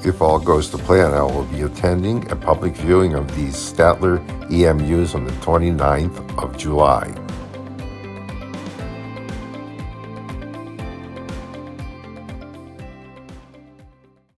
If all goes to plan, I will be attending a public viewing of these Statler EMUs on the 29th of July.